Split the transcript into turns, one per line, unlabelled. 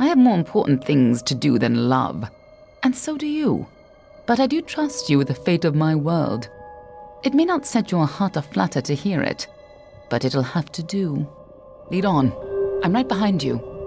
I have more important things to do than love, and so do you. But I do trust you with the fate of my world. It may not set your heart aflutter to hear it, but it'll have to do. Lead on. I'm right behind you.